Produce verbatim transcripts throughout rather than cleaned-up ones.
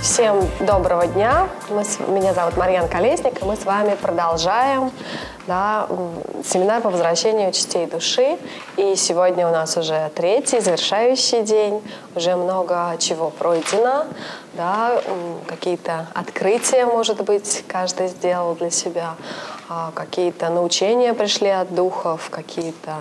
Всем доброго дня. Мы с, меня зовут Марьяна Колесник, и мы с вами продолжаем да, семинар по возвращению частей души. И сегодня у нас уже третий, завершающий день. Уже много чего пройдено. Да, какие-то открытия, может быть, каждый сделал для себя. Какие-то научения пришли от духов, какие-то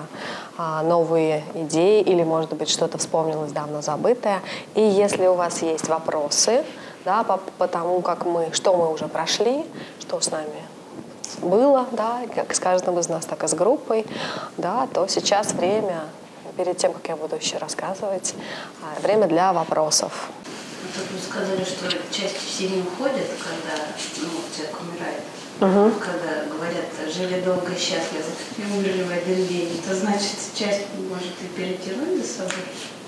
новые идеи или, может быть, что-то вспомнилось давно забытое. И если у вас есть вопросы, да, по, по тому, как мы, что мы уже прошли, что с нами было, да, как с каждым из нас, так и с группой, да, то сейчас время, перед тем, как я буду еще рассказывать, время для вопросов. Тут вы сказали, что часть все не уходят, когда ну, человек умирает. Угу. Когда говорят, жили долго и счастливо и умерли в один день, то значит, часть может и перетянуть за собой?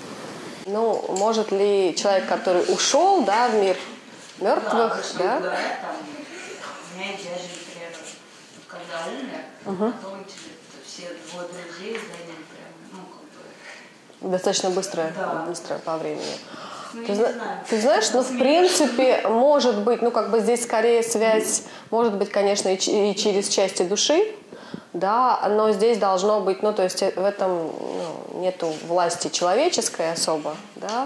Ну, может ли человек, который ушел, да, в мир мертвых, да? Да, там, знаете, я же, например, когда умер, угу. потом все двое друзей заняли прям, ну, как бы... Достаточно быстро, да. быстро по времени. Ну, ты, зна ты знаешь, ну, в принципе, может быть, ну, как бы здесь скорее связь, может быть, конечно, и, и через части души, да, но здесь должно быть, ну, то есть в этом ну, нету власти человеческой особо, да,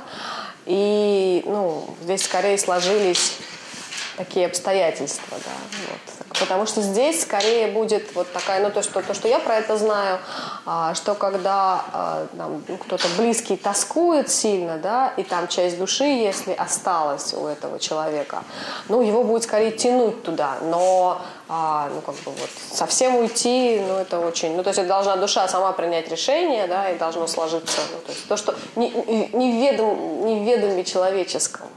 и, ну, здесь скорее сложились такие обстоятельства, да, вот. Потому что здесь скорее будет вот такая, ну, то, что, то, что я про это знаю, а, что когда а, там, ну, кто-то близкий тоскует сильно, да, и там часть души, если осталась у этого человека, ну, его будет скорее тянуть туда, но, а, ну, как бы вот совсем уйти, ну, это очень, ну, то есть это должна душа сама принять решение, да, и должно сложиться, ну, то есть то, что не, не, в ведом, не в ведоме человеческом.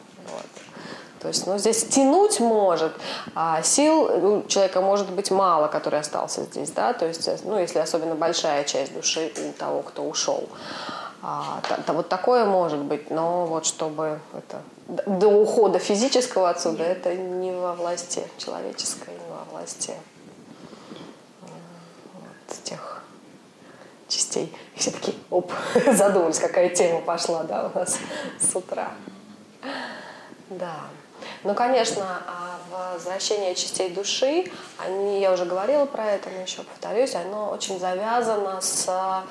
То есть, ну, здесь тянуть может, а сил у человека может быть мало, который остался здесь, да, то есть, ну, если особенно большая часть души у того, кто ушел. А, то, то, вот такое может быть, но вот чтобы это, до ухода физического отсюда, это не во власти человеческой, не во власти вот, тех частей. И все таки оп, задумались, какая тема пошла, да, у нас с утра. Да. Ну, конечно, возвращение частей души, они, я уже говорила про это, но еще повторюсь, оно очень завязано с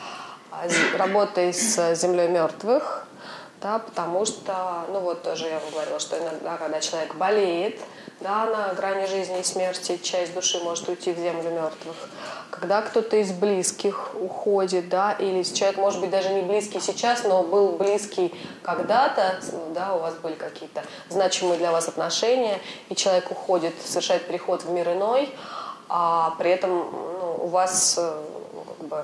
работой с землей мертвых, да, потому что, ну вот тоже я вам говорила, что иногда, когда человек болеет, да, на грани жизни и смерти, часть души может уйти в землю мертвых. Когда кто-то из близких уходит, да, или человек, может быть, даже не близкий сейчас, но был близкий когда-то, да, у вас были какие-то значимые для вас отношения, и человек уходит, совершает переход в мир иной, а при этом ну, у вас ну, как бы,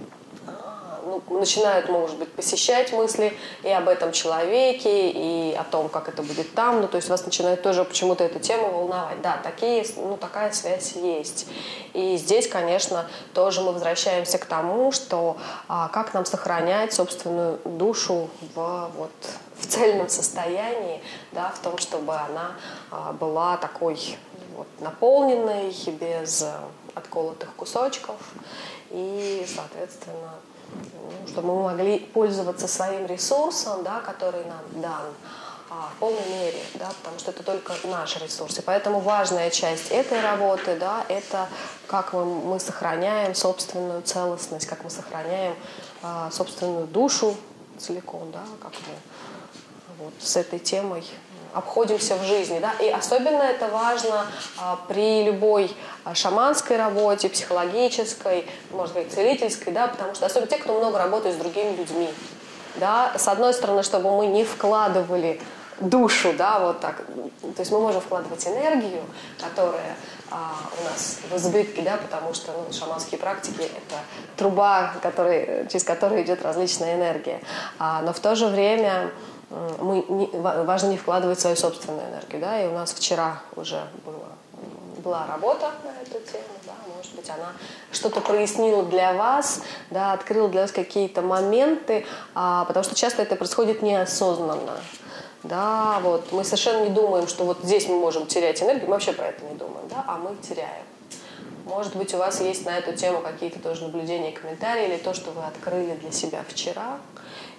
ну, начинают, может быть, посещать мысли и об этом человеке, и о том, как это будет там. Ну, то есть вас начинает тоже почему-то эта тема волновать. Да, такие, ну, такая связь есть. И здесь, конечно, тоже мы возвращаемся к тому, что а, как нам сохранять собственную душу в, вот, в цельном состоянии, да, в том, чтобы она а, была такой вот, наполненной, без отколотых кусочков. И, соответственно, чтобы мы могли пользоваться своим ресурсом, да, который нам дан а, в полной мере, да, потому что это только наши ресурсы. Поэтому важная часть этой работы, да, это как мы, мы сохраняем собственную целостность, как мы сохраняем а, собственную душу целиком, да, как мы вот, с этой темой обходимся в жизни, да, и особенно это важно а, при любой а, шаманской работе, психологической, можно сказать, целительской, да, потому что особенно те, кто много работает с другими людьми, да, с одной стороны, чтобы мы не вкладывали душу, да, вот так, то есть мы можем вкладывать энергию, которая а, у нас в избытке, да, потому что ну, шаманские практики это труба, который, через которую идет различная энергия, а, но в то же время мы не, важно не вкладывать свою собственную энергию, да, и у нас вчера уже было, была работа на эту тему, да, может быть, она что-то прояснила для вас, да, открыла для вас какие-то моменты, а, потому что часто это происходит неосознанно, да, вот, мы совершенно не думаем, что вот здесь мы можем терять энергию, мы вообще про это не думаем, да, а мы теряем. Может быть, у вас есть на эту тему какие-то тоже наблюдения, комментарии или то, что вы открыли для себя вчера.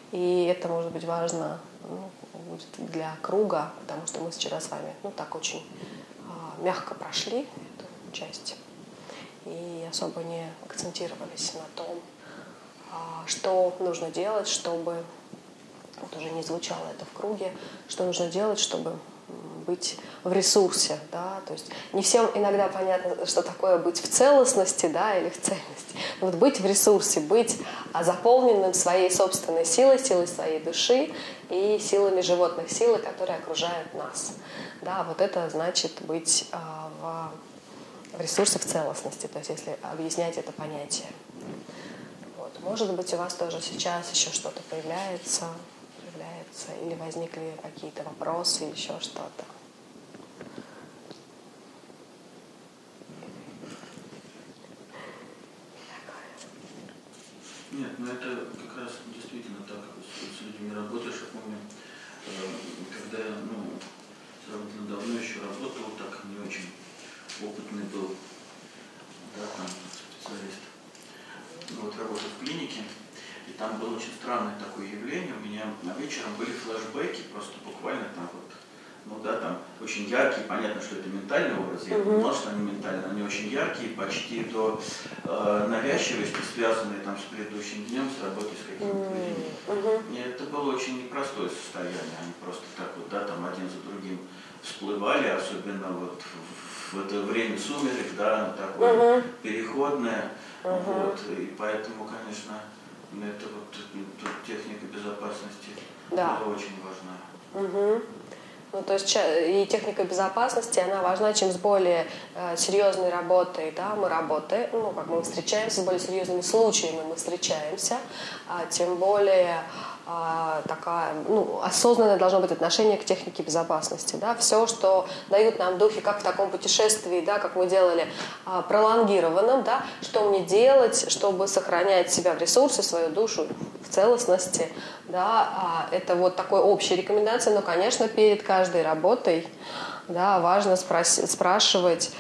И это может быть важно, ну, будет для круга, потому что мы вчера с вами, ну, так очень а, мягко прошли эту часть и особо не акцентировались на том, а, что нужно делать, чтобы, вот уже не звучало это в круге, что нужно делать, чтобы быть в ресурсе, да, то есть не всем иногда понятно, что такое быть в целостности, да, или в цельности. Но вот быть в ресурсе, быть заполненным своей собственной силой, силой своей души и силами животных, силы, которые окружают нас. Да, вот это значит быть а, в, в ресурсе, в целостности, то есть если объяснять это понятие. Вот. Может быть, у вас тоже сейчас еще что-то появляется, появляется, или возникли какие-то вопросы, или еще что-то. Нет, ну это как раз действительно так, с, с людьми работаешь. Я помню, когда я ну, сравнительно давно еще работал, так не очень опытный был, да, там специалист. Ну, вот работал в клинике, и там было очень странное такое явление. У меня вечером были флешбеки, просто буквально там вот, ну да, там очень яркие, понятно, что это ментальный образ, я Uh-huh. понимал, что они ментальные, они очень яркие, почти до э, навязчивости, связанные там с предыдущим днем, с работой с какими-то людьми. Uh-huh. И это было очень непростое состояние, они просто так вот, да, там один за другим всплывали, особенно вот в, в это время сумерек, да, такое uh-huh. переходное, uh-huh. вот, и поэтому, конечно, это вот тут техника безопасности Да. была очень важна. Угу. Ну, то есть и техника безопасности, она важна, чем с более э, серьезной работой, да, мы работаем, ну, как мы встречаемся, с более серьезными случаями мы встречаемся, а, тем более а, такая, ну, осознанное должно быть отношение к технике безопасности, да, все, что дают нам духи, как в таком путешествии, да, как мы делали, а, пролонгированном, да, что мне делать, чтобы сохранять себя в ресурсе, свою душу в целостности, да, а, это вот такой общая рекомендация, но, конечно, перед каждой работой, да, важно спрос- спрашивать,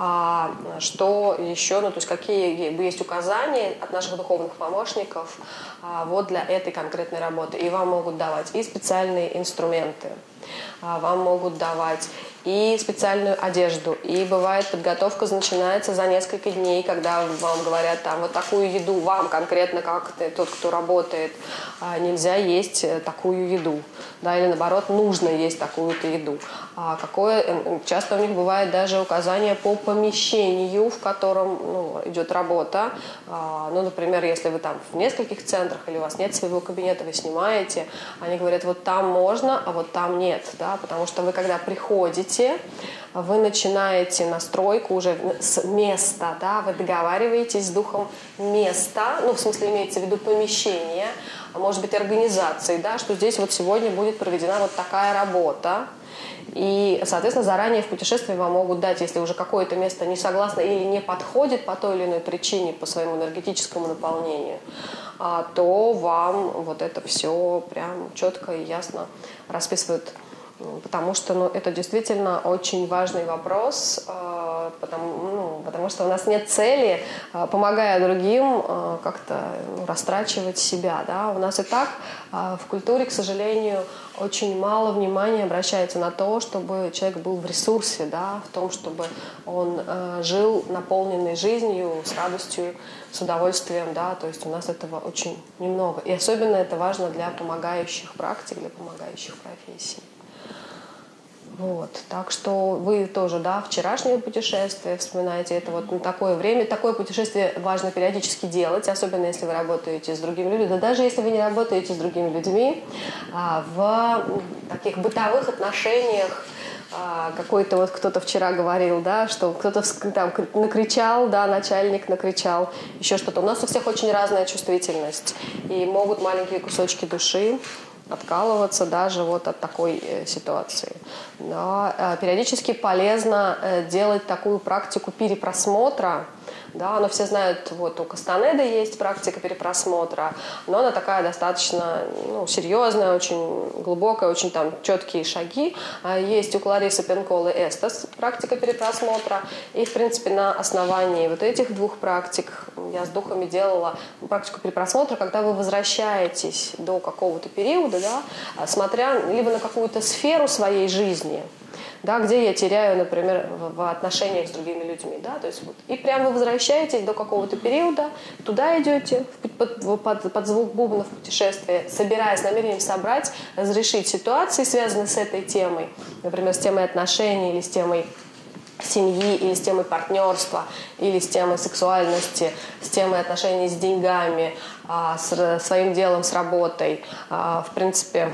а что еще, ну, то есть какие есть указания от наших духовных помощников а, вот для этой конкретной работы. И вам могут давать и специальные инструменты, а, вам могут давать и специальную одежду. И бывает, подготовка начинается за несколько дней, когда вам говорят, там, вот такую еду вам конкретно, как тот, кто работает, нельзя есть такую еду. Да, или наоборот, нужно есть такую-то еду. А какое, часто у них бывает даже указание по помещению, в котором ну, идет работа. А, ну, например, если вы там в нескольких центрах или у вас нет своего кабинета, вы снимаете, они говорят, вот там можно, а вот там нет. Да, потому что вы, когда приходите, вы начинаете настройку уже с места, да, вы договариваетесь с духом места, ну, в смысле, имеется в виду помещение, а может быть, организации, да, что здесь вот сегодня будет проведена вот такая работа. И, соответственно, заранее в путешествии вам могут дать, если уже какое-то место не согласно или не подходит по той или иной причине, по своему энергетическому наполнению, то вам вот это все прям четко и ясно расписывают. Потому что ну, это действительно очень важный вопрос, э, потому, ну, потому что у нас нет цели, э, помогая другим, э, как-то ну, растрачивать себя. Да? У нас и так э, в культуре, к сожалению, очень мало внимания обращается на то, чтобы человек был в ресурсе, да? В том, чтобы он э, жил наполненной жизнью, с радостью, с удовольствием. Да? То есть у нас этого очень немного. И особенно это важно для помогающих практик, для помогающих профессий. Вот. Так что вы тоже, да, вчерашнее путешествие, вспоминаете это вот на такое время. Такое путешествие важно периодически делать, особенно если вы работаете с другими людьми. Да даже если вы не работаете с другими людьми, а, в таких бытовых отношениях, а, какой-то вот кто-то вчера говорил, да, что кто-то там накричал, да, начальник накричал, еще что-то. У нас у всех очень разная чувствительность, и могут маленькие кусочки души откалываться даже вот от такой э, ситуации. Но э, периодически полезно э, делать такую практику перепросмотра, Да, но все знают, вот у Кастанеды есть практика перепросмотра, но она такая достаточно ну, серьезная, очень глубокая, очень там четкие шаги. Есть у Кларисы Пинколы Эстас практика перепросмотра. И, в принципе, на основании вот этих двух практик я с духами делала практику перепросмотра, когда вы возвращаетесь до какого-то периода, да, смотря либо на какую-то сферу своей жизни, да, где я теряю, например, в, в отношениях с другими людьми. Да, то есть вот, и прямо вы возвращаетесь до какого-то периода, туда идете, под, под, под звук бубнов путешествия, собираясь, намерением собрать, разрешить ситуации, связанные с этой темой, например, с темой отношений или с темой семьи, или с темой партнерства, или с темой сексуальности, с темой отношений с деньгами, с своим делом, с работой. В принципе,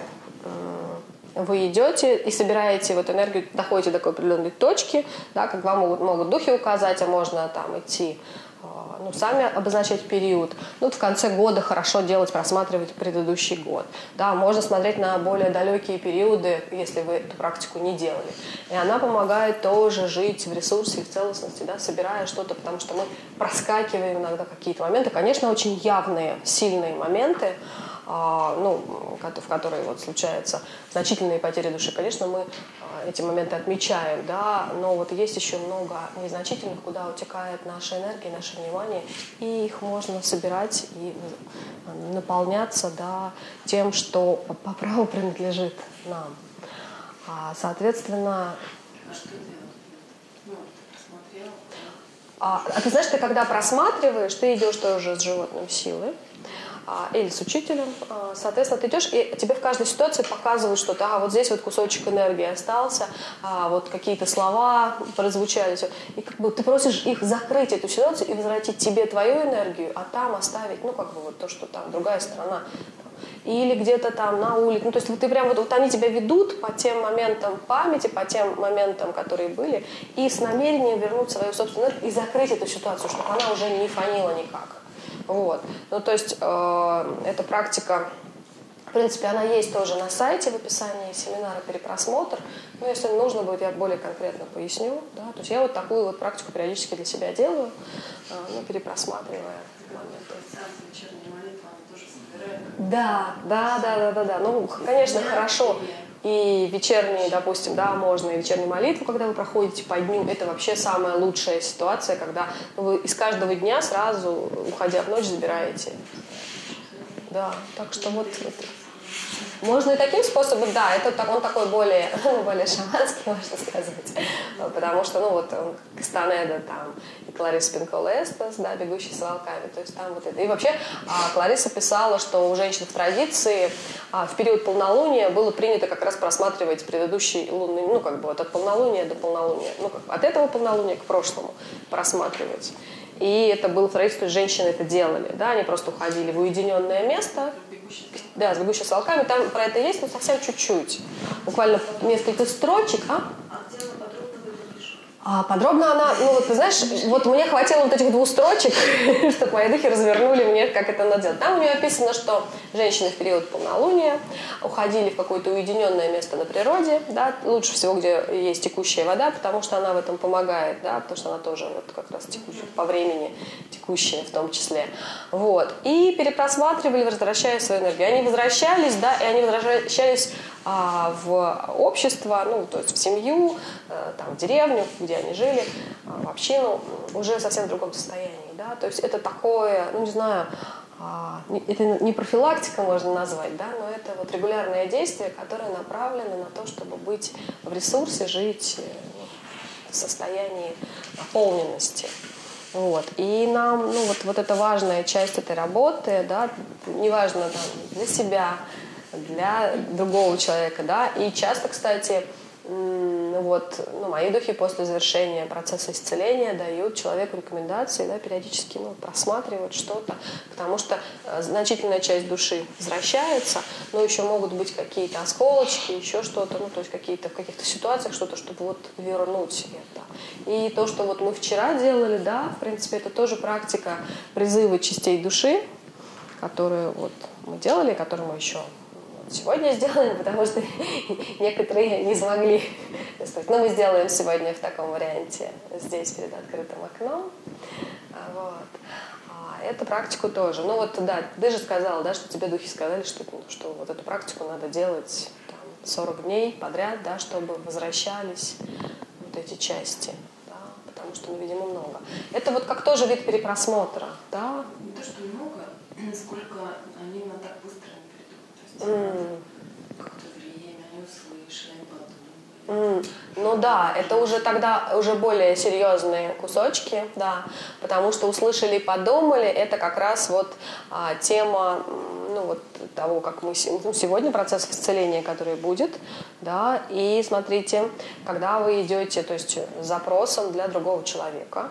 вы идете и собираете вот энергию, доходите до такой определенной точки, да, как вам могут, могут духи указать, а можно там идти, ну, сами обозначать период. Ну, в конце года хорошо делать, просматривать предыдущий год. Да, можно смотреть на более далекие периоды, если вы эту практику не делали. И она помогает тоже жить в ресурсе и в целостности, да, собирая что-то, потому что мы проскакиваем иногда какие-то моменты. Конечно, очень явные, сильные моменты, ну, в которые вот случаются значительные потери души, конечно, мы эти моменты отмечаем, да, но вот есть еще много незначительных, куда утекает наша энергия, наше внимание, и их можно собирать и наполняться, да, тем, что по праву принадлежит нам. Соответственно... А что делать? Ну, ты посмотрела? А, а ты знаешь, ты когда просматриваешь, ты идешь тоже с животным силы, или с учителем, соответственно, ты идешь, и тебе в каждой ситуации показывают что-то. А, вот здесь вот кусочек энергии остался, а, вот какие-то слова прозвучали. И как бы ты просишь их закрыть эту ситуацию и возвратить тебе твою энергию, а там оставить, ну, как бы вот то, что там, другая сторона. Или где-то там на улице. Ну, то есть вот ты прям вот, вот они тебя ведут по тем моментам памяти, по тем моментам, которые были, и с намерением вернуть свою собственную энергию и закрыть эту ситуацию, чтобы она уже не фонила никак. Вот. Ну, то есть э, эта практика, в принципе, она есть тоже на сайте в описании семинара «Перепросмотр». Но если нужно будет, я более конкретно поясню. Да? То есть я вот такую вот практику периодически для себя делаю, э, ну, перепросматривая моменты. Да, да, да, да, да, да. Ну, конечно, хорошо. И вечерние, допустим, да, можно и вечернюю молитву, когда вы проходите по дню, это вообще самая лучшая ситуация, когда вы из каждого дня сразу, уходя в ночь, забираете. Да, так что вот это. Можно и таким способом, да, это он такой более, более шаманский, можно сказать, потому что, ну, вот Кастанеда там и Клариса Пинкола Эстас, да, «Бегущий с волками», то есть там вот это. И вообще Клариса писала, что у женщин в традиции в период полнолуния было принято как раз просматривать предыдущий лунный, ну, как бы вот от полнолуния до полнолуния, ну, как от этого полнолуния к прошлому просматривать. И это было в традиции, женщины это делали, да, они просто уходили в уединенное место, да, с «Бегущими с волками», там про это есть, но совсем чуть-чуть, буквально несколько строчек, а? А подробно она, ну вот ты знаешь, вот мне хватило вот этих двух строчек, чтобы мои духи развернули мне, как это надо делать. Там у нее описано, что женщины в период полнолуния уходили в какое-то уединенное место на природе, да, лучше всего, где есть текущая вода, потому что она в этом помогает, да, потому что она тоже вот как раз текущая, по времени текущая в том числе. Вот. И перепросматривали, возвращая свою энергию. Они возвращались, да, и они возвращались а, в общество, ну, то есть в семью, а, там, в деревню, где они жили, а, в общину, уже совсем в другом состоянии, да, то есть это такое, ну, не знаю, а, это не профилактика можно назвать, да, но это вот регулярное действие, которое направлено на то, чтобы быть в ресурсе, жить в состоянии наполненности. Вот. И нам, ну, вот, вот это важная часть этой работы, да, неважно там, для себя, для другого человека, да, и часто, кстати, вот, ну, мои духи после завершения процесса исцеления дают человеку рекомендации, да, периодически, ну, просматривают что-то, потому что значительная часть души возвращается, но еще могут быть какие-то осколочки, еще что-то, ну, то есть какие-то в каких-то ситуациях что-то, чтобы вот вернуть это. И то, что вот мы вчера делали, да, в принципе, это тоже практика призыва частей души, которую вот мы делали, которую мы еще сегодня сделаем, потому что некоторые не смогли. Но мы сделаем сегодня в таком варианте здесь, перед открытым окном. Вот. А эту практику тоже. Ну вот, да, ты же сказала, да, что тебе духи сказали, что, что вот эту практику надо делать там, сорок дней подряд, да, чтобы возвращались вот эти части. Да, потому что, ну, видимо, много. Это вот как тоже вид перепросмотра. Да? Не то, что много, сколько они на так быстро не придут. То есть mm. как-то время, они услышали, подумали. Mm. Ну да, это уже тогда уже более серьезные кусочки, да, потому что услышали и подумали, это как раз вот а, тема, ну вот того, как мы ну, сегодня процесс исцеления, который будет, да, и смотрите, когда вы идете, то есть с запросом для другого человека,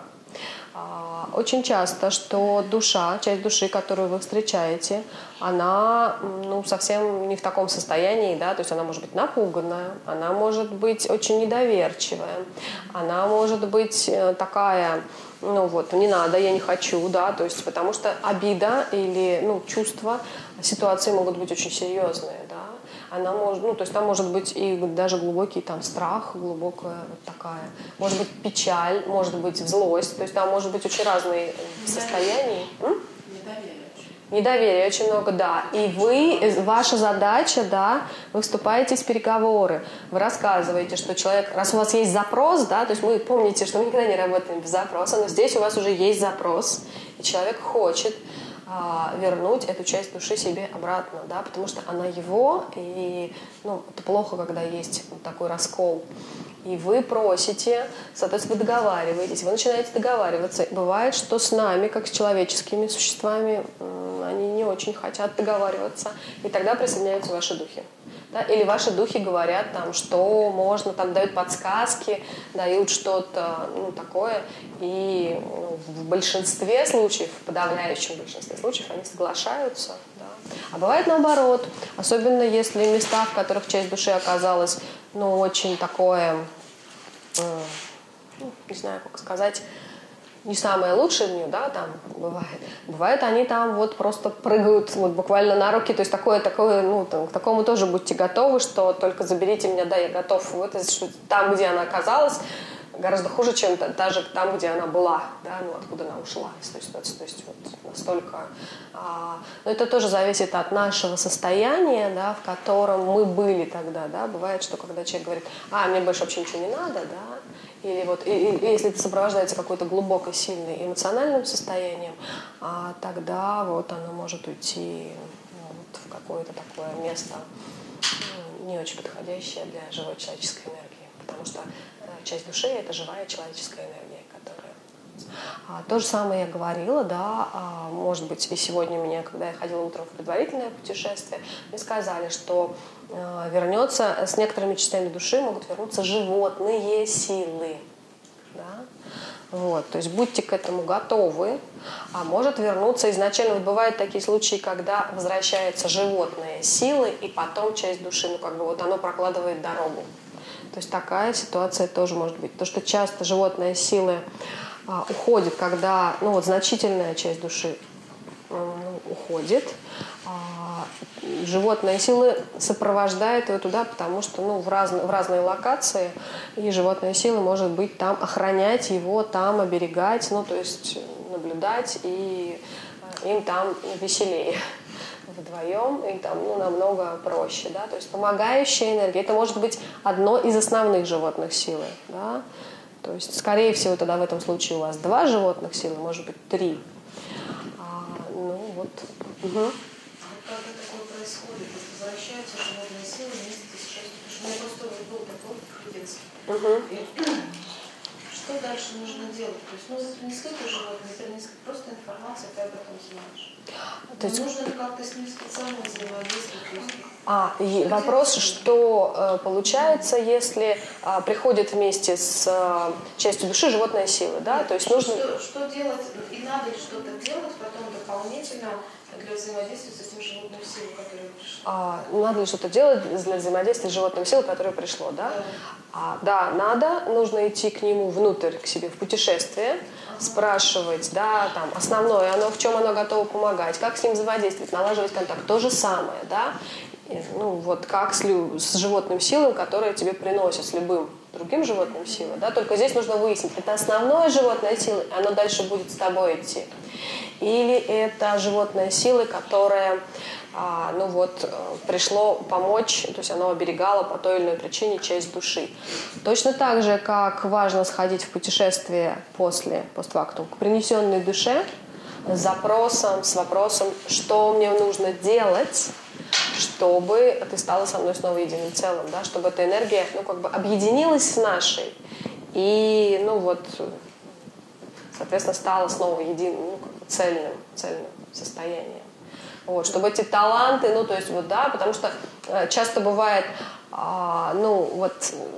очень часто, что душа, часть души, которую вы встречаете, она ну, совсем не в таком состоянии, да, то есть она может быть напуганная, она может быть очень недоверчивая, она может быть такая, ну вот, не надо, я не хочу, да, то есть потому что обида или ну, чувства, ситуации могут быть очень серьезные, да. Она может, ну, то есть там может быть и даже глубокий там страх, глубокая вот такая, может быть печаль, может быть злость, то есть там может быть очень разные состояния. Недоверие. Недоверие очень много, да. И вы, ваша задача, да, вы вступаете в переговоры, вы рассказываете, что человек, раз у вас есть запрос, да, то есть мы помните, что мы никогда не работаем без запроса, но здесь у вас уже есть запрос, и человек хочет вернуть эту часть души себе обратно, да, потому что она его, и ну, это плохо, когда есть такой раскол. И вы просите, соответственно, вы договариваетесь, вы начинаете договариваться. Бывает, что с нами, как с человеческими существами, они не очень хотят договариваться, и тогда присоединяются ваши духи. Да? Или ваши духи говорят, там, что можно, там, дают подсказки, дают что-то ну, такое, и ну, в большинстве случаев, в подавляющем большинстве случаев, они соглашаются. Да? А бывает наоборот, особенно если места, в которых часть души оказалась, ну, очень такое, э, ну, не знаю, как сказать, не самое лучшее в нее, да, там бывает. Бывает, они там вот просто прыгают вот буквально на руки, то есть такое, такое, ну, там, к такому тоже будьте готовы, что только заберите меня, да, я готов. Вот что там, где она оказалась, гораздо хуже, чем даже там, где она была, да, ну, откуда она ушла из той ситуации. То есть вот настолько... А, но это тоже зависит от нашего состояния, да, в котором мы были тогда, да. Бывает, что когда человек говорит, а, мне больше вообще ничего не надо, да, или вот, и, и, если это сопровождается какой-то глубоко сильным эмоциональным состоянием, а, тогда вот оно может уйти ну, вот в какое-то такое место ну, не очень подходящее для живой человеческой энергии, потому что часть души – это живая человеческая энергия, которая… А, то же самое я говорила, да, а, может быть, и сегодня мне, когда я ходила утром в предварительное путешествие, мне сказали, что а, вернется, с некоторыми частями души могут вернуться животные силы, да? Вот, то есть будьте к этому готовы, а может вернуться изначально, вот бывают такие случаи, когда возвращаются животные силы, и потом часть души, ну как бы вот оно прокладывает дорогу. То есть такая ситуация тоже может быть. То, что часто животные силы а, уходят, когда ну, вот, значительная часть души ну, уходит. А, животные силы сопровождают ее туда, потому что ну, в, разные, в разные локации, и животные силы может быть там охранять его, там оберегать, ну то есть наблюдать, и им там веселее. Вдвоем, и там ну, намного проще, да, то есть помогающая энергия, это может быть одно из основных животных силы, да, то есть, скорее всего, тогда в этом случае у вас два животных силы, может быть, три, а, ну, вот. Угу. А когда такое происходит, возвращаются животные силы вместе с частью, потому что у меня просто был такой опыт в детстве. Угу. Что дальше нужно делать? То есть, ну, принесли ты животное, принесли просто информация, ты об этом знаешь. То есть нужно как-то с ним специально взаимодействовать. А, и вопрос, что э, получается, если э, приходит вместе с э, частью души животная сила, да? Нет, то есть что, нужно... Что, что делать, и надо ли что-то делать потом дополнительно для взаимодействия с этим животным силой, которое пришло? А, надо ли что-то делать для взаимодействия с животным силой, которое пришло, да? Да. А, да, надо, нужно идти к нему внутрь, к себе в путешествие, спрашивать, да, там, основное, оно, в чем оно готово помогать, как с ним взаимодействовать, налаживать контакт. То же самое, да, и, ну, вот как с, лю- с животным силам, которые тебе приносят, с любым другим животным силам, да, только здесь нужно выяснить, это основное животное сила, оно дальше будет с тобой идти, или это животное силы, которое, а, ну вот, пришло помочь, то есть оно оберегало по той или иной причине часть души. Точно так же, как важно сходить в путешествие после постфактум к принесенной душе с запросом, с вопросом, что мне нужно делать, чтобы ты стала со мной снова единым целым, да, чтобы эта энергия, ну, как бы объединилась с нашей и, ну, вот, соответственно, стала снова единым, ну, как бы цельным, цельным состоянием. Вот, чтобы эти таланты, ну, то есть, вот, да, потому что э, часто бывает, э, ну, вот,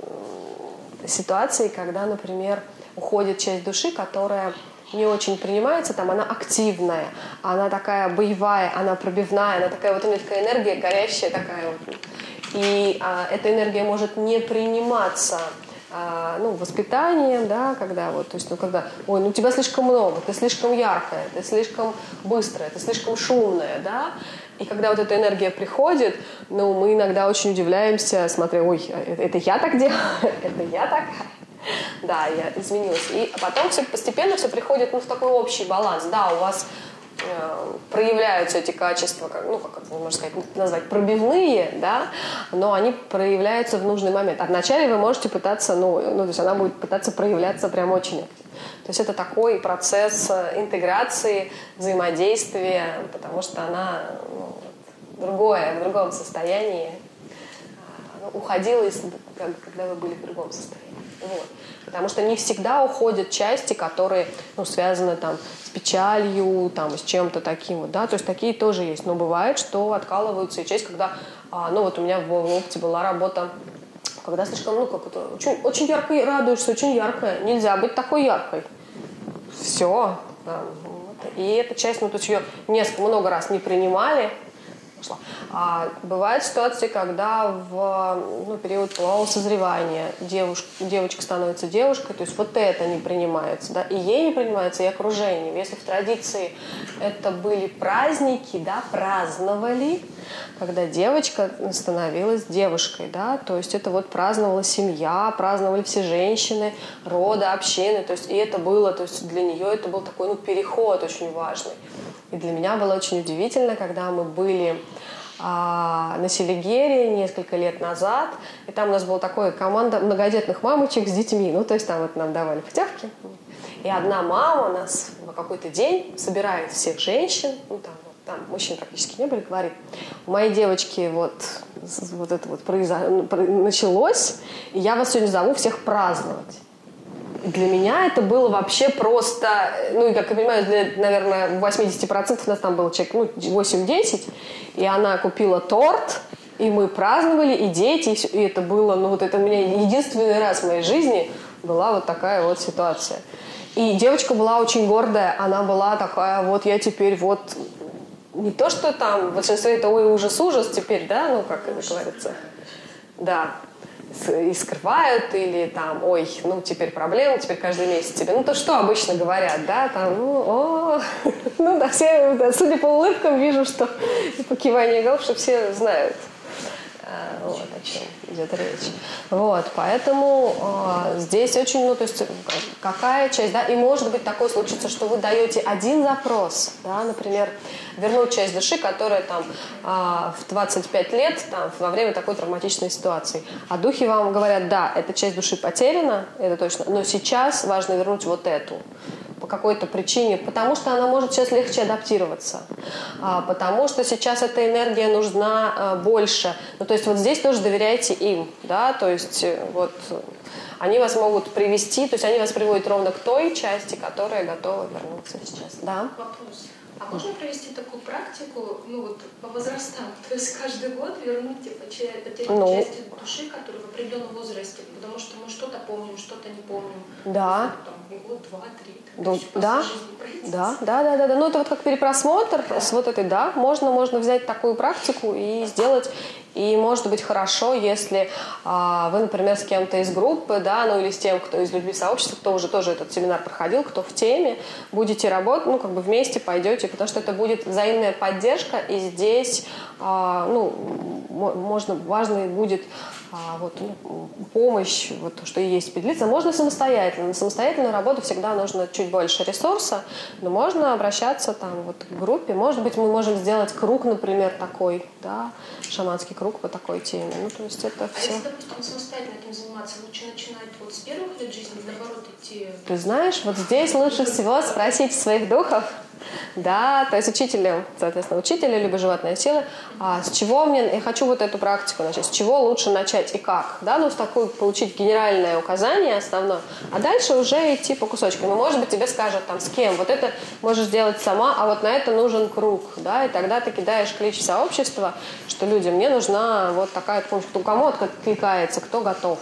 э, ситуации, когда, например, уходит часть души, которая не очень принимается, там, она активная, она такая боевая, она пробивная, она такая, вот у нее такая энергия горящая такая вот. И а, эта энергия может не приниматься а, ну, воспитанием, да, когда вот, то есть, ну, когда, ой, ну, тебя слишком много, ты слишком яркая, ты слишком быстрая, ты слишком шумная, да, и когда вот эта энергия приходит, ну, мы иногда очень удивляемся, смотря, ой, это, это я так делаю, это я такая. Да, я изменилась. И потом все, постепенно все приходит, ну, в такой общий баланс. Да, у вас э, проявляются эти качества, как, ну, как это можно сказать, назвать, пробивные, да, но они проявляются в нужный момент. А вначале вы можете пытаться, ну, ну, то есть она будет пытаться проявляться прям очень активно. То есть это такой процесс интеграции, взаимодействия, потому что она, ну, другое, в другом состоянии ну, уходила, из, когда вы были в другом состоянии. Вот. Потому что не всегда уходят части, которые, ну, связаны там, с печалью, там, с чем-то таким. Вот, да? То есть такие тоже есть. Но бывает, что откалываются и часть, когда... А, ну вот у меня в опыте была работа, когда слишком, ну как это, очень, очень ярко радуешься, очень яркая. Нельзя быть такой яркой. Все. Да, вот. И эта часть, ну то есть ее несколько, много раз не принимали. А бывают ситуации, когда в ну, период полового созревания девушка, девочка становится девушкой, то есть вот это не принимается, да, и ей не принимается, и окружение. Если в традиции это были праздники, да, праздновали, когда девочка становилась девушкой, да, то есть это вот праздновала семья, праздновали все женщины, рода, общины, то есть и это было, то есть для нее это был такой, ну, переход очень важный. И для меня было очень удивительно, когда мы были а, на Селигере несколько лет назад, и там у нас была такая команда многодетных мамочек с детьми, ну, то есть там вот нам давали путевки, и одна мама нас в какой-то день собирает всех женщин, ну, там, вот, там мужчин практически не были, говорит, у моей девочки вот, вот это вот произо... началось, и я вас сегодня зову всех праздновать. Для меня это было вообще просто, ну, и, как я понимаю, для, наверное, восемьдесят процентов у нас там было человек, ну, восемь-десять, и она купила торт, и мы праздновали, и дети, и, все, и это было, ну, вот это у меня единственный раз в моей жизни была вот такая вот ситуация. И девочка была очень гордая, она была такая, вот я теперь вот, не то, что там, в большинстве это ой, ужас-ужас теперь, да, ну, как это говорится, да. И скрывают, или там, ой, ну, теперь проблема, теперь каждый месяц тебе. Ну, то, что обычно говорят, да, там, ну, о, ну, да, все, да, судя по улыбкам, вижу, что и по киванию голов, что все знают, а, вот, о чем идет речь. Вот, поэтому а, здесь очень, ну, то есть, какая часть, да, и может быть такое случится, что вы даете один запрос, да, например, вернуть часть души, которая там а, в двадцать пять лет там, во время такой травматичной ситуации. А духи вам говорят, да, эта часть души потеряна, это точно, но сейчас важно вернуть вот эту по какой-то причине, потому что она может сейчас легче адаптироваться, а, потому что сейчас эта энергия нужна а, больше. Ну, то есть вот здесь тоже доверяйте им, да, то есть вот они вас могут привести, то есть они вас приводят ровно к той части, которая готова вернуться сейчас. Да? Вопрос. А можно провести такую практику, ну вот по возрастам, то есть каждый год вернуть типа потерянные ну, части души, которые в определенном возрасте, потому что мы что-то помним, что-то не помним. Да. Там, год, два, три. Ну, да, да, да, да, да, да. Ну это вот как перепросмотр с вот этой, да, можно, можно взять такую практику и сделать. И может быть хорошо, если а, вы, например, с кем-то из группы, да, ну или с тем, кто из людей сообщества, кто уже тоже этот семинар проходил, кто в теме, будете работать, ну как бы вместе пойдете, потому что это будет взаимная поддержка, и здесь, а, ну, можно, важно будет а, вот, ну, помощь, вот, что и есть петлица. Можно самостоятельно. На самостоятельную работу всегда нужно чуть больше ресурса, но можно обращаться там, вот, к группе. Может быть, мы можем сделать круг, например, такой, да, шаманский круг по такой теме. Ну, то есть это а все. если, допустим, самостоятельно этим заниматься, лучше начинать вот с первых лет жизни, наоборот, идти... Ты знаешь, вот здесь лучше всего спросить своих духов, да, то есть учителя, соответственно, учителя, либо животные силы, а с чего мне, я хочу вот эту практику начать, с чего лучше начать и как, да, ну, с такой получить генеральное указание основное, а дальше уже идти по кусочкам. И, может быть, тебе скажут там, с кем, вот это можешь сделать сама, а вот на это нужен круг, да, и тогда ты кидаешь клич в сообщество, что людям, мне нужна вот такая помощь, кто кому откликается, кто готов.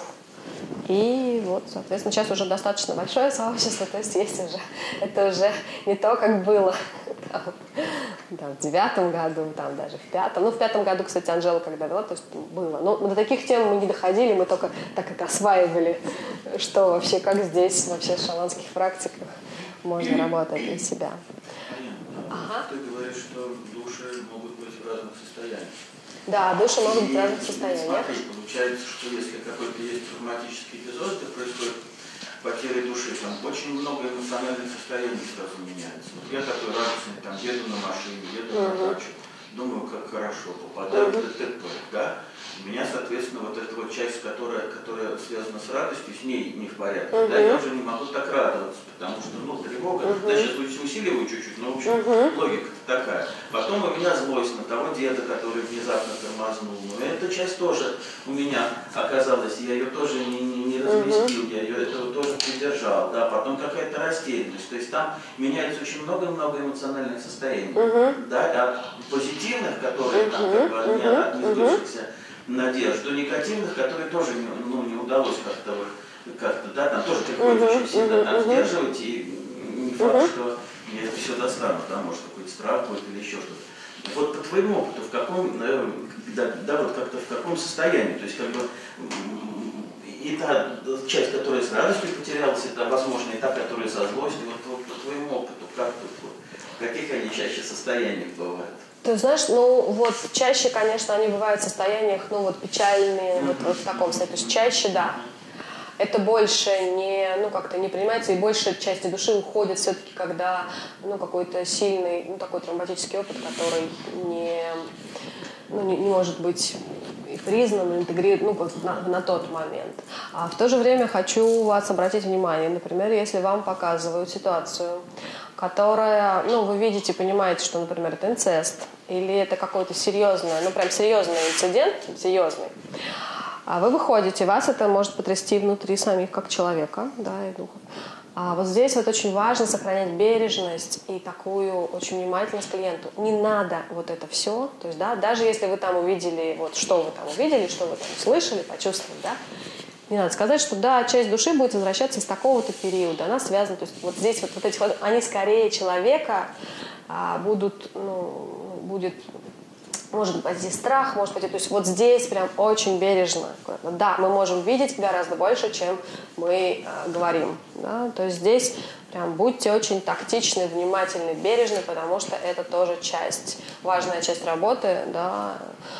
И вот, соответственно, сейчас уже достаточно большое сообщество, то есть есть уже, это уже не то, как было там, там, в девятом году, там даже в пятом. Ну, в пятом году, кстати, Анжела когда вела, то есть было. Но до таких тем мы не доходили, мы только так это осваивали, что вообще, как здесь, вообще в шаманских практиках можно работать для себя. Ага. Ты говоришь, что души могут быть в разных состояниях. Да, души могут быть в разных состояниях. Смотри, получается, что если какой-то есть травматический эпизод, это происходит потеря души, там очень много эмоциональных состояний сразу меняется. Вот я такой радостный, там еду на машине, еду на дачу, думаю, как хорошо, попадаю в ДТП, да? У меня, соответственно, вот эта вот часть, которая, которая связана с радостью, с ней не в порядке, uh-huh. да, я уже не могу так радоваться, потому что, ну, тревога, uh-huh. да, сейчас усиливаю чуть-чуть, но, в общем, uh-huh. логика-то такая. Потом у меня злость на того деда, который внезапно тормознул, но эта часть тоже у меня оказалась, я ее тоже не, не, не разместил, uh-huh. я ее этого тоже придержал, да, потом какая-то растерянность, то есть там меняется очень много-много эмоциональных состояний, uh-huh. да, от позитивных, которые uh-huh. там, как бы, от, uh-huh. от несбывшихся надежд, до негативных, которые тоже не, ну, не удалось как-то, как-то, да, там тоже приходится uh-huh, очень сильно uh-huh, там сдерживать, и не факт, uh-huh. что я это все достану, да, может какой-то страх будет или еще что-то. Вот по твоему опыту, в каком, да, да, вот как-то в каком состоянии, то есть как бы и та часть, которая с радостью потерялась, это, возможно, и та, которая со злостью, вот, вот по твоему опыту, как тут, вот, в каких они чаще состояниях бывают? Ты знаешь, ну вот чаще, конечно, они бывают в состояниях, ну вот печальные, mm-hmm. вот, вот в таком состоянии. То есть чаще, да. Это больше не, ну как-то не принимается, и большая часть души уходит все-таки, когда, ну какой-то сильный, ну такой травматический опыт, который не, ну, не, не может быть и признан, интегрирован, ну на, на тот момент. А в то же время хочу вас обратить внимание, например, если вам показывают ситуацию, которая, ну, вы видите, понимаете, что, например, это инцест, или это какой-то серьезный, ну, прям серьезный инцидент, серьезный, а вы выходите, вас это может потрясти внутри самих, как человека, да, и духа. А вот здесь вот очень важно сохранять бережность и такую очень внимательность клиенту. Не надо вот это все, то есть, да, даже если вы там увидели, вот, что вы там увидели, что вы там услышали, почувствовали, да, не надо сказать, что да, часть души будет возвращаться из такого-то периода, она связана, то есть вот здесь вот, вот эти вот, они скорее человека а, будут, ну, будет, может быть, здесь страх, может быть, то есть вот здесь прям очень бережно. Да, мы можем видеть гораздо больше, чем мы а, говорим, да? То есть здесь прям будьте очень тактичны, внимательны, бережны, потому что это тоже часть, важная часть работы, да,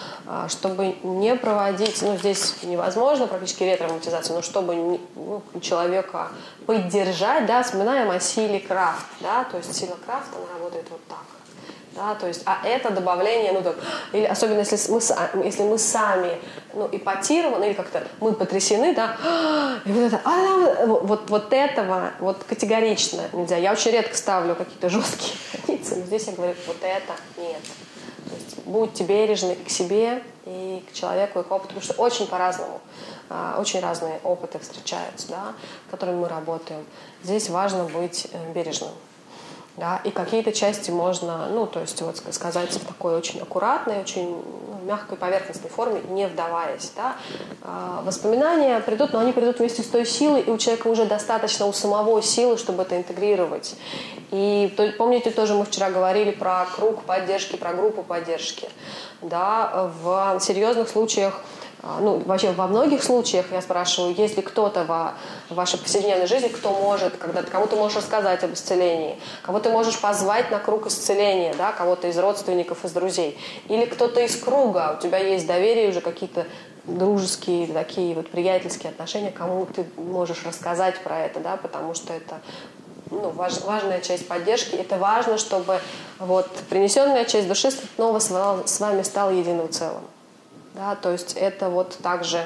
чтобы не проводить, ну, здесь невозможно практически ретравматизацию, но чтобы не, ну, человека поддержать, да, вспоминаем о силе Крафт, да, то есть сила Крафт, она работает вот так, да, то есть, а это добавление, ну, так, или особенно если мы, если мы сами, ну, ипотированы, или как-то мы потрясены, да, и вот это, а, вот, вот этого, вот категорично нельзя. Я очень редко ставлю какие-то жесткие границы, но здесь я говорю, вот это нет. То есть будьте бережны к себе и к человеку, и к опыту, потому что очень по-разному, очень разные опыты встречаются, да, с которыми мы работаем. Здесь важно быть бережным. Да, и какие-то части можно, ну, то есть вот сказать в такой очень аккуратной, очень ну, мягкой поверхностной форме, не вдаваясь. Да. А, воспоминания придут, но они придут вместе с той силой, и у человека уже достаточно у самого силы, чтобы это интегрировать. И то, помните, тоже мы вчера говорили про круг поддержки, про группу поддержки. Да, в серьезных случаях, ну, вообще во многих случаях я спрашиваю, есть ли кто-то во в вашей повседневной жизни, кто может, когда кому ты можешь рассказать об исцелении, кого ты можешь позвать на круг исцеления, да, кого-то из родственников, из друзей, или кто-то из круга, у тебя есть доверие, уже какие-то дружеские, такие вот приятельские отношения, кому ты можешь рассказать про это, да, потому что это ну, важ, важная часть поддержки. Это важно, чтобы вот принесенная часть души снова с вами стала единым целым. Да, то есть это вот также,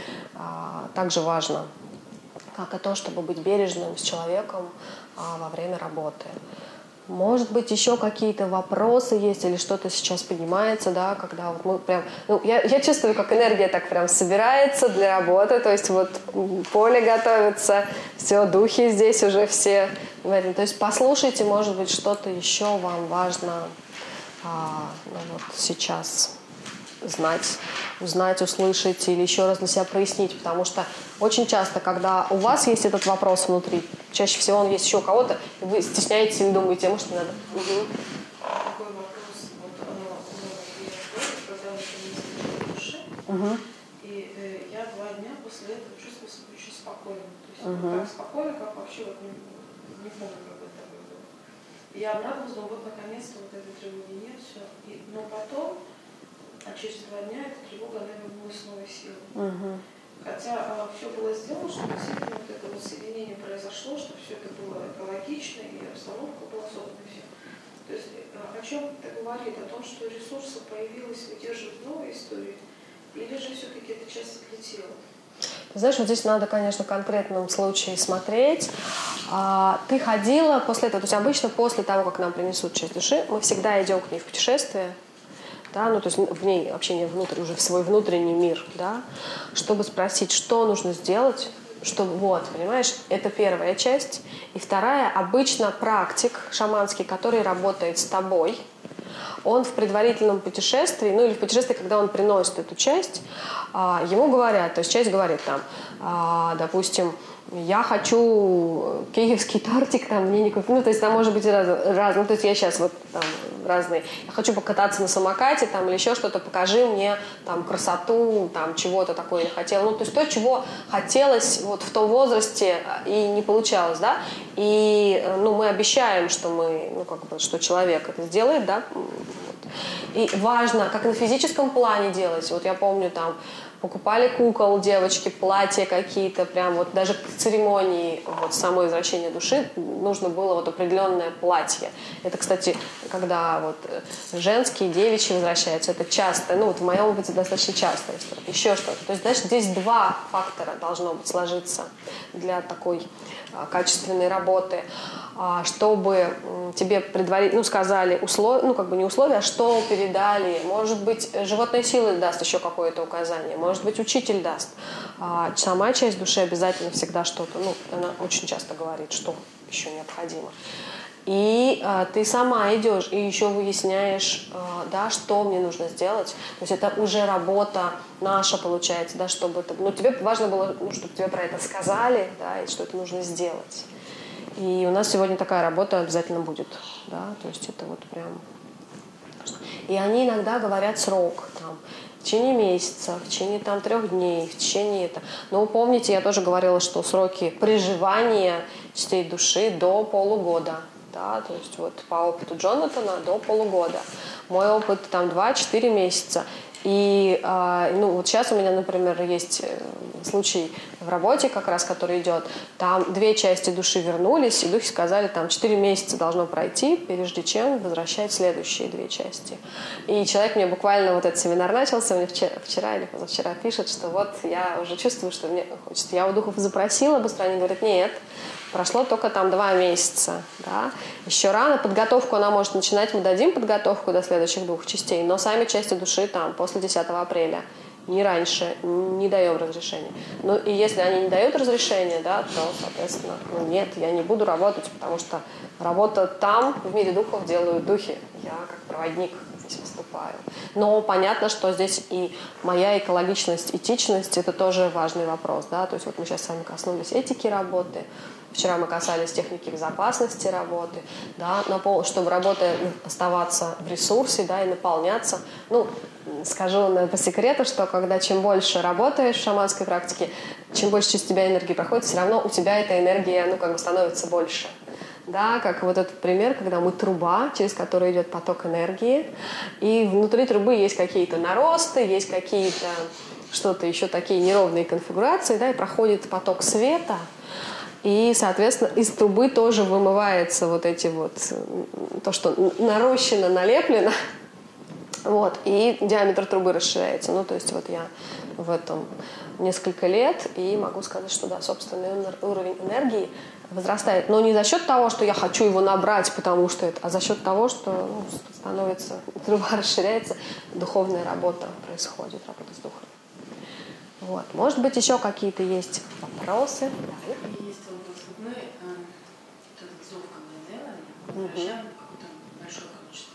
а, также важно, как и то, чтобы быть бережным с человеком а, во время работы. Может быть, еще какие-то вопросы есть или что-то сейчас поднимается, да, когда вот мы прям... Ну, я, я чувствую, как энергия так прям собирается для работы, то есть вот поле готовится, все, духи здесь уже все. То есть послушайте, может быть, что-то еще вам важно а, ну, вот сейчас знать, узнать, услышать или еще раз для себя прояснить, потому что очень часто, когда у вас есть этот вопрос внутри, чаще всего он есть еще у кого-то, и вы стесняетесь или думаете, может, не надо. Угу. Такой вопрос, вот оно, когда мы души, угу. и э, я два дня после этого чувствую себя очень спокойно, то есть угу. вот так спокойно, как вообще вот не, не помню, как это было. И я обрадовалась, думаю, вот наконец-то вот этой тревоги нет, все. И, но потом а через два дня эта тревога, она вернулась с новой силой. Uh-huh. Хотя а, все было сделано, чтобы действительно вот это вот соединение произошло, чтобы все это было экологично, и обстановка была создана, и все. То есть а, о чем это говорит? О том, что ресурсы появились выдерживать новые истории, или же все-таки эта часть отлетела? Знаешь, вот здесь надо, конечно, в конкретном случае смотреть. А, ты ходила после этого, то есть обычно после того, как нам принесут часть души, мы всегда идем к ней в путешествие. Да, ну, то есть в ней общение внутрь, уже в свой внутренний мир, да, чтобы спросить, что нужно сделать, чтобы, вот, понимаешь, это первая часть. И вторая, обычно практик шаманский, который работает с тобой, он в предварительном путешествии, ну или в путешествии, когда он приносит эту часть, ему говорят, то есть часть говорит там, допустим, я хочу киевский тортик, там, мне не купить. Ну, то есть там может быть разное. Ну, то есть я сейчас вот там разные. Я хочу покататься на самокате, там, или еще что-то. Покажи мне там красоту, там, чего-то такое я хотела. Ну, то есть то, чего хотелось вот в том возрасте и не получалось, да. И, ну, мы обещаем, что мы, ну, как бы, что человек это сделает, да. И важно, как на физическом плане делать. Вот я помню там, покупали кукол, девочки, платья какие-то, прям вот даже к церемонии вот само извращение души нужно было вот определенное платье. Это, кстати, когда вот женские, девичьи возвращаются, это часто, ну вот в моем опыте достаточно часто. Еще что-то. То есть, знаешь, здесь два фактора должно быть сложиться для такой а, качественной работы, а, чтобы тебе предварительно, ну, сказали условия, ну, как бы не условия, а что передали. Может быть, животная сила даст еще какое-то указание, может быть, учитель даст. А сама часть души обязательно всегда что-то, ну, она очень часто говорит, что еще необходимо. И а, ты сама идешь и еще выясняешь, а, да, что мне нужно сделать. То есть это уже работа наша получается, да, чтобы это, ну, тебе важно было, ну, чтобы тебе про это сказали, да, и что это нужно сделать. И у нас сегодня такая работа обязательно будет, да, то есть это вот прям. И они иногда говорят срок, там, в течение месяца, в течение там трех дней, в течение это. Но помните, я тоже говорила, что сроки приживания частей души до полугода. Да, то есть вот по опыту Джонатана до полугода. Мой опыт там два-четыре месяца. И э, ну, вот сейчас у меня, например, есть случай в работе как раз, который идет. Там две части души вернулись, и духи сказали, там четыре месяца должно пройти, прежде чем возвращать следующие две части. И человек мне буквально, вот этот семинар начался, мне вчера, вчера или позавчера пишет, что вот я уже чувствую, что мне хочется. Я у духов запросила быстро, они говорят, нет, прошло только там два месяца, да. Еще рано, подготовку она может начинать, мы дадим подготовку до следующих двух частей, но сами части души там после десятого апреля не раньше, не даем разрешения. Ну и если они не дают разрешения, да, то, соответственно, ну, нет, я не буду работать, потому что работа там, в мире духов, делают духи. Я как проводник здесь выступаю. Но понятно, что здесь и моя экологичность, этичность – это тоже важный вопрос. Да? То есть вот мы сейчас с вами коснулись этики работы, вчера мы касались техники безопасности работы, да, но чтобы работа оставаться в ресурсе, да, и наполняться. Ну, скажу по секрету, что когда чем больше работаешь в шаманской практике, чем больше через тебя энергии проходит, все равно у тебя эта энергия, ну, как бы становится больше. Да, как вот этот пример, когда мы труба, через которую идет поток энергии, и внутри трубы есть какие-то наросты, есть какие-то что-то еще такие неровные конфигурации, да, и проходит поток света, и, соответственно, из трубы тоже вымывается вот эти вот, то, что нарощено, налеплено, вот, и диаметр трубы расширяется. Ну, то есть вот я в этом несколько лет, и могу сказать, что, да, собственный уровень энергии возрастает. Но не за счет того, что я хочу его набрать, потому что это, а за счет того, что, ну, становится, труба расширяется, духовная работа происходит, работа с духом. Вот. Может быть, еще какие-то есть вопросы? Да. Есть вопрос. Вот мы э, этот зов, когда делали, мы обращаем какое-то большое количество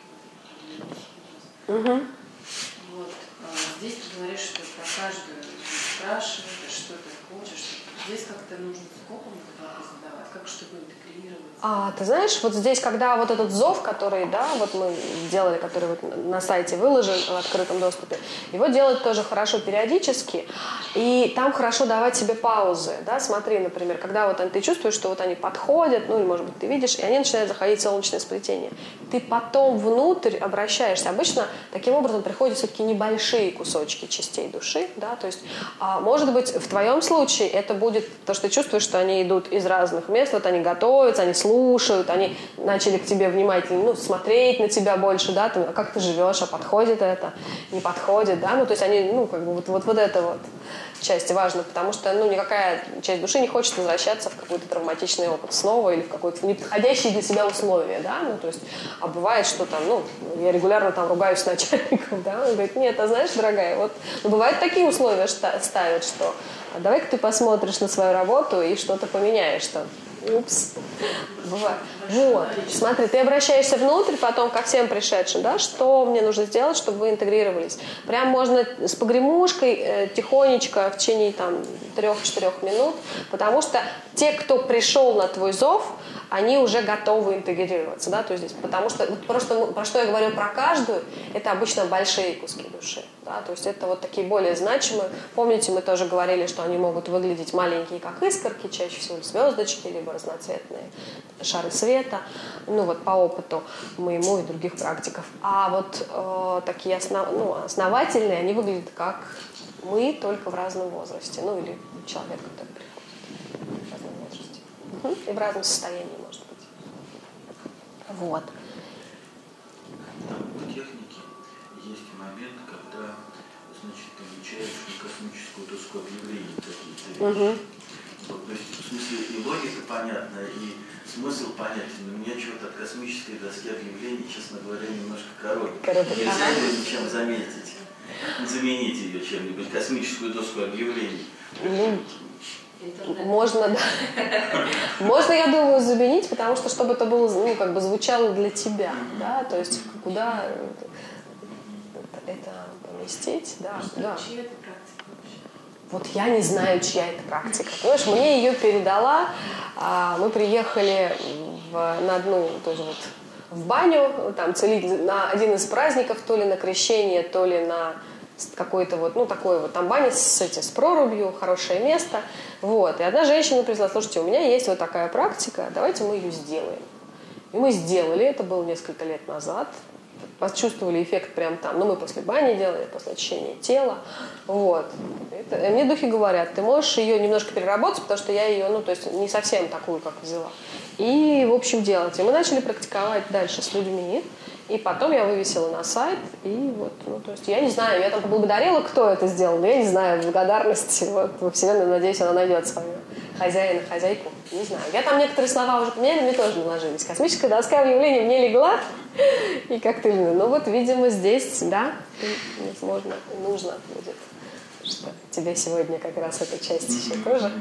девчонки. Угу. Вот. А здесь ты говоришь, что про каждую спрашиваешь, что ты хочешь. Здесь как-то нужно скопом задавать, как чтобы интегрировать. А, ты знаешь, вот здесь, когда вот этот зов, который, да, вот мы делали, который вот на сайте выложен в открытом доступе, его делать тоже хорошо периодически, и там хорошо давать себе паузы, да, смотри, например, когда вот ты чувствуешь, что вот они подходят, ну, или, может быть, ты видишь, и они начинают заходить в солнечное сплетение, ты потом внутрь обращаешься, обычно таким образом приходят все-таки небольшие кусочки частей души, да, то есть, а, может быть, в твоем случае это будет то, что ты чувствуешь, что они идут из разных мест, вот они готовятся, они слушают, они начали к тебе внимательно, ну, смотреть на тебя больше, да, ты, как ты живешь, а подходит это, не подходит, да, ну, то есть они, ну, как бы вот, вот, вот это вот часть важна, потому что, ну, никакая часть души не хочет возвращаться в какой-то травматичный опыт снова или в какое-то неподходящее для себя условие, да, ну, то есть, а бывает, что там, ну, я регулярно там ругаюсь с начальником, да, он говорит, нет, а знаешь, дорогая, вот, ну, бывают такие условия ставят, что а давай-ка ты посмотришь на свою работу и что-то поменяешь там. Упс. Бывает. Вот. Смотри, ты обращаешься внутрь, потом ко всем пришедшим, да, что мне нужно сделать, чтобы вы интегрировались. Прям можно с погремушкой э, тихонечко в течение там трех-четырех минут, потому что те, кто пришел на твой зов, они уже готовы интегрироваться, да, то есть здесь, потому что вот просто, про что я говорю про каждую, это обычно большие куски души, да, то есть это вот такие более значимые. Помните, мы тоже говорили, что они могут выглядеть маленькие, как искорки, чаще всего звездочки, либо разноцветные шары света, ну вот по опыту моему и других практиков. А вот э, такие основ, ну, основательные, они выглядят как мы, только в разном возрасте, ну или человек, который приходит в разном возрасте. И в разном состоянии, может быть. Вот. Там в технике есть момент, когда, значит, получаешь космическую доску объявлений какие-то вещи. Угу. Вот, то есть, в смысле, и логика понятна, и смысл понятен, но мне чего-то от космической доски объявлений, честно говоря, немножко коробит. Нельзя ее ничем заметить. Заменить ее чем-нибудь, космическую доску объявлений. Ну, можно, да. Можно, я думаю, заменить, потому что чтобы это было, ну, как бы звучало для тебя, да, то есть куда это поместить, да, да. Чья это практика вообще? Вот я не знаю, чья это практика. Понимаешь, мне ее передала, а мы приехали в, на одну, тоже вот в баню, там целитель, на один из праздников, то ли на крещение, то ли на какой-то вот, ну, такой вот, там баня с, эти, с прорубью, хорошее место. Вот. И одна женщина пришла, слушайте, у меня есть вот такая практика, давайте мы ее сделаем. И мы сделали, это было несколько лет назад. Почувствовали эффект прям там. Ну, мы после бани делали, после очищения тела. Вот. Это, и мне духи говорят, ты можешь ее немножко переработать, потому что я ее, ну, то есть не совсем такую, как взяла. И, в общем, делать. И мы начали практиковать дальше с людьми. И потом я вывесила на сайт, и вот, ну, то есть, я не знаю, я там поблагодарила, кто это сделал, но я не знаю, благодарность, вот, во Вселенной, надеюсь, она найдет свое хозяина, хозяйку, не знаю. Я там некоторые слова уже поменяли, мне тоже наложились. Космическая доска объявлений мне легла, и как-то, ну вот, видимо, здесь, да, возможно, нужно будет, что тебе сегодня как раз эта часть еще тоже важна.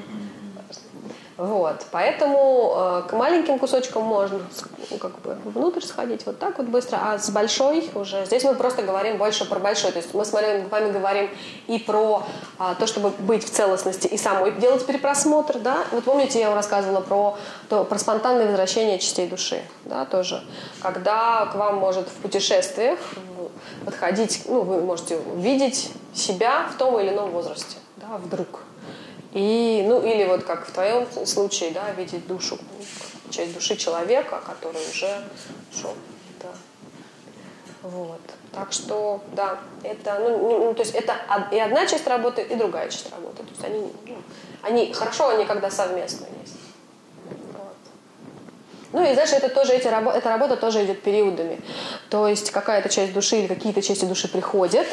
Вот, поэтому э, к маленьким кусочкам можно, ну, как бы внутрь сходить вот так вот быстро, а с большой уже, здесь мы просто говорим больше про большой, то есть мы с вами говорим и про а, то, чтобы быть в целостности и самой делать перепросмотр, да, вот помните, я вам рассказывала про, то, про спонтанное возвращение частей души, да, тоже, когда к вам может в путешествиях подходить, ну, вы можете видеть себя в том или ином возрасте, да, вдруг. И, ну, или вот как в твоем случае, да, видеть душу, часть души человека, который уже ушел. Да. Вот. Так что, да, это, ну, ну, то есть это и одна часть работы, и другая часть работы. То есть они, ну, они хорошо, они когда совместно есть. Вот. Ну и знаешь, это тоже, эти, эта работа тоже идет периодами. То есть какая-то часть души или какие-то части души приходят,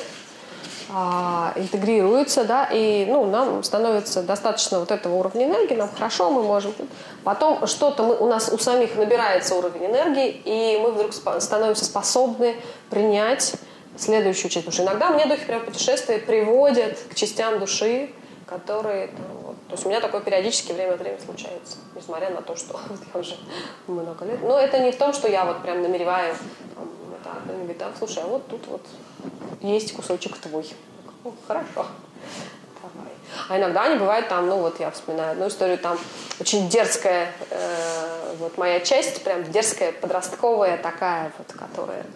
интегрируются, да, и, ну, нам становится достаточно вот этого уровня энергии, нам хорошо, мы можем. Потом что-то мы, у нас у самих набирается уровень энергии, и мы вдруг становимся способны принять следующую часть души. Иногда мне духи прям путешествия приводят к частям души, которые, там, вот, то есть у меня такое периодически время от времени случается, несмотря на то, что я уже много лет. Но это не в том, что я вот прям намереваю, там, это, они говорят, да, слушай, а вот тут вот есть кусочек твой. Ну, хорошо. Давай. А иногда они бывают там, ну вот я вспоминаю одну историю, там очень дерзкая, э, вот моя часть, прям дерзкая, подростковая такая, вот, которая...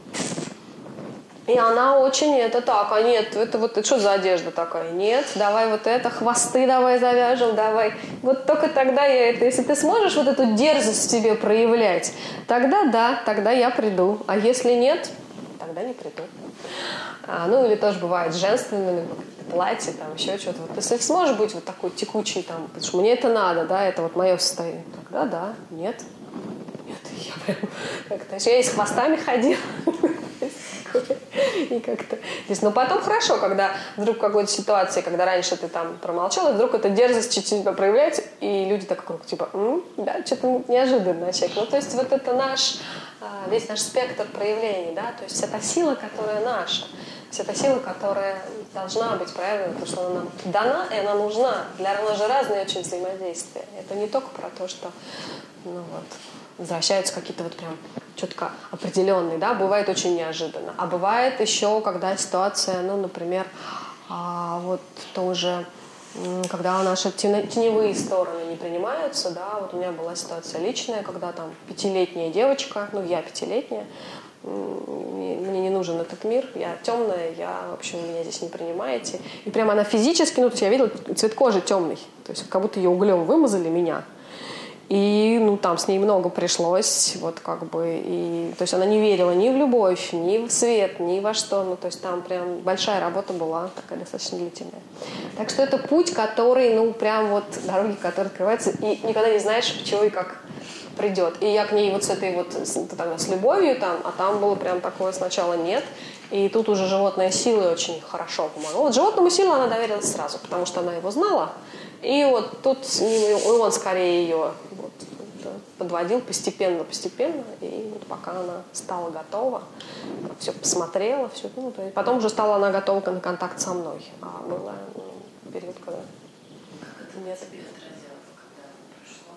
И она очень, это так, а нет, это вот, это что за одежда такая? Нет, давай вот это, хвосты давай завяжем, давай. Вот только тогда я это, если ты сможешь вот эту дерзость в себе проявлять, тогда да, тогда я приду. А если нет, тогда не приду. А, ну, или тоже бывает с женственными, платье, там, еще что-то. Вот, если сможешь быть вот такой текучий, там, потому что мне это надо, да, это вот мое состояние, тогда да, нет. Нет, я прям как-то... Я и с хвостами ходила. И как-то здесь. Но потом хорошо, когда вдруг в какой-то ситуации, когда раньше ты там промолчал, и вдруг эта дерзость чуть-чуть проявляется, и люди так вокруг, типа, М, да, что-то неожиданно человек. Ну, то есть вот это наш, весь наш спектр проявлений, да, то есть вся та сила, которая наша, вся та сила, которая должна быть, правильно, потому что она нам дана, и она нужна. Для нас же разные очень взаимодействия. Это не только про то, что, ну вот, возвращаются какие-то вот прям четко определенные, да, бывает очень неожиданно. А бывает еще, когда ситуация, ну, например, а, вот тоже, когда наши теневые стороны не принимаются, да, вот у меня была ситуация личная, когда там пятилетняя девочка, ну, я пятилетняя, мне не нужен этот мир, я темная, я, в общем, меня здесь не принимаете. И прямо она физически, ну, то есть я видела, цвет кожи темный, то есть как будто ее углем вымазали, меня. И, ну, там с ней много пришлось, вот как бы, и, то есть она не верила ни в любовь, ни в свет, ни во что, ну, то есть там прям большая работа была, такая достаточно длительная. Так что это путь, который, ну, прям вот дороги, которые открываются, и никогда не знаешь, чего и как придет. И я к ней вот с этой вот, тогда с любовью там, а там было прям такое сначала нет, и тут уже животная сила очень хорошо помогла. Вот животному силу она доверилась сразу, потому что она его знала, и вот тут он скорее ее вот, подводил постепенно, постепенно, и вот пока она стала готова, все посмотрела, все, ну, то есть потом уже стала она готова на контакт со мной. А была ну, период, когда... Как это нет. Тебе отразило, когда прошло?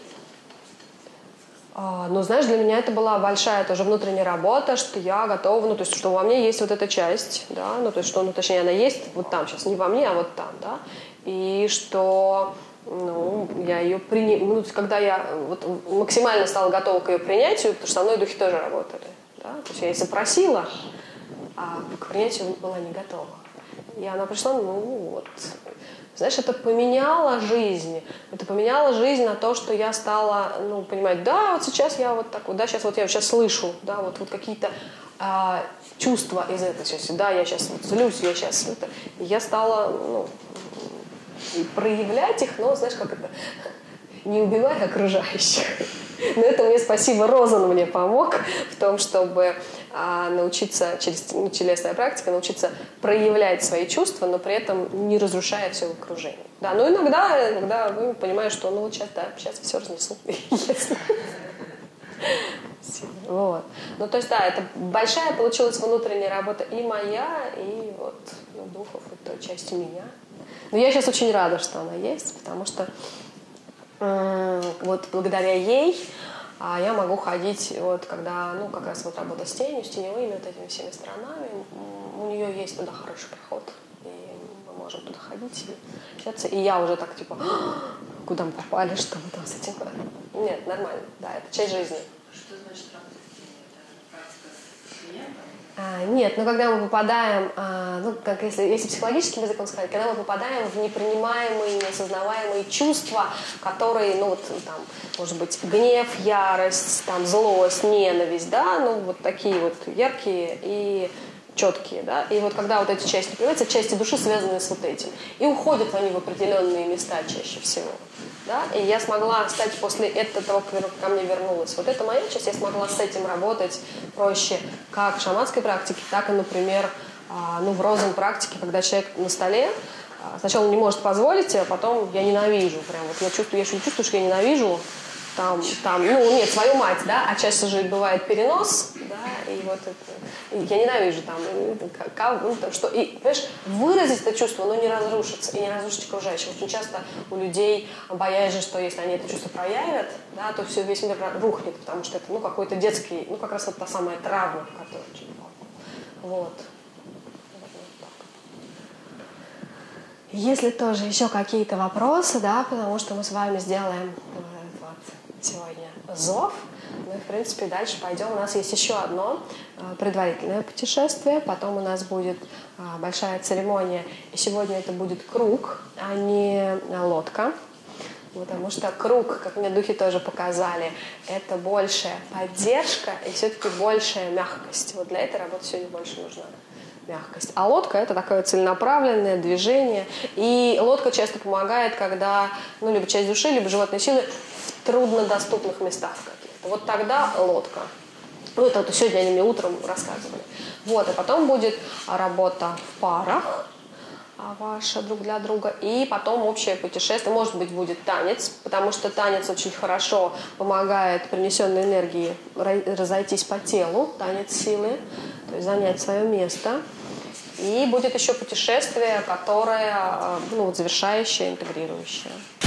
А, ну, знаешь, для меня это была большая тоже внутренняя работа, что я готова, ну, то есть, что во мне есть вот эта часть, да, ну, то есть, что, ну, точнее, она есть вот там сейчас, не во мне, а вот там, да, и что, ну, я ее приняла, ну, когда я вот максимально стала готова к ее принятию, потому что со мной духи тоже работали, да, то есть я ее запросила, а к принятию была не готова. И она пришла, ну, вот, знаешь, это поменяло жизнь, это поменяло жизнь на то, что я стала, ну, понимать, да, вот сейчас я вот так вот, да, сейчас вот я сейчас слышу, да, вот, вот какие-то а, чувства из этой части, да, я сейчас вот злюсь, я сейчас это, и я стала, ну, проявлять их, но, знаешь, как это, не убивая окружающих, Но это мне, спасибо, Розан мне помог в том, чтобы а, научиться через ну, телесная практика, научиться проявлять свои чувства, но при этом не разрушая все в окружении. Да, но иногда, иногда вы понимаете, что ну вот сейчас, да, сейчас все разнесу. Вот. Ну, то есть, да, это большая получилась внутренняя работа и моя, и вот ну, духов, это часть меня. Но я сейчас очень рада, что она есть, потому что э, вот благодаря ей а, я могу ходить, вот когда, ну, как раз вот работа с тенью, с теневыми вот этими всеми сторонами, у нее есть туда хороший проход, и мы можем туда ходить и общаться. И я уже так, типа, куда мы попали, что мы там с этим... Нет, нормально, да, это часть жизни. Что значит работать с тенью? Это практика с клиентом? А, нет, но когда мы попадаем, а, ну, как если, если психологическим языком сказать, когда мы попадаем в неpriнимаемые, неосознаваемые чувства, которые, ну, вот, там, может быть, гнев, ярость, там, злость, ненависть, да, ну, вот такие вот яркие и четкие, да, и вот когда вот эти части появляются, части души связаны с вот этим, и уходят они в определенные места чаще всего. Да? И я смогла стать после этого, ко мне вернулась. Вот это моя часть, я смогла с этим работать проще как в шаманской практике, так и, например, ну, в розовой практике, когда человек на столе, сначала он не может позволить, а потом я ненавижу. Прям вот я чувствую, я чувствую, что я ненавижу там, там, ну, нет, свою мать, да, а часто же бывает перенос, да, и вот это, я ненавижу там, как, ну, там что, и, понимаешь, выразить это чувство, но не разрушиться, и не разрушить окружающих. Очень часто у людей боязнь, что если они это чувство проявят, да, то все, весь мир рухнет, потому что это, ну, какой-то детский, ну, как раз вот та самая травма, которая очень вот. Если тоже еще какие-то вопросы, да, потому что мы с вами сделаем сегодня зов. Мы, в принципе, дальше пойдем. У нас есть еще одно а, предварительное путешествие. Потом у нас будет а, большая церемония. И сегодня это будет круг, а не лодка. Потому что круг, как мне духи тоже показали, это большая поддержка и все-таки большая мягкость. Вот для этой работы сегодня больше нужна мягкость. А лодка — это такое целенаправленное движение. И лодка часто помогает, когда, ну, либо часть души, либо животные силы в труднодоступных местах каких-то. Вот тогда лодка. Ну, это вот сегодня они мне утром рассказывали. Вот, и потом будет работа в парах ваша друг для друга. И потом общее путешествие. Может быть, будет танец, потому что танец очень хорошо помогает принесенной энергии разойтись по телу. Танец силы, то есть занять свое место. И будет еще путешествие, которое, ну, вот, завершающее, интегрирующее.